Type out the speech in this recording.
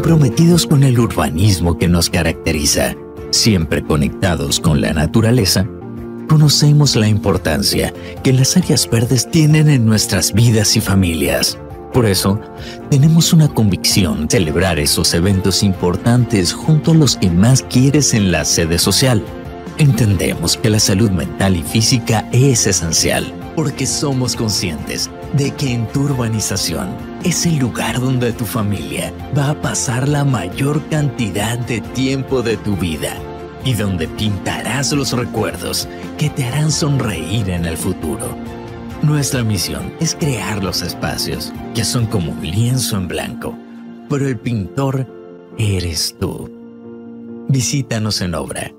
comprometidos con el urbanismo que nos caracteriza, siempre conectados con la naturaleza, conocemos la importancia que las áreas verdes tienen en nuestras vidas y familias. Por eso, tenemos una convicción: celebrar esos eventos importantes junto a los que más quieres en la sede social. Entendemos que la salud mental y física es esencial, porque somos conscientes de que en tu urbanización es el lugar donde tu familia va a pasar la mayor cantidad de tiempo de tu vida y donde pintarás los recuerdos que te harán sonreír en el futuro. Nuestra misión es crear los espacios que son como un lienzo en blanco, pero el pintor eres tú. Visítanos en obra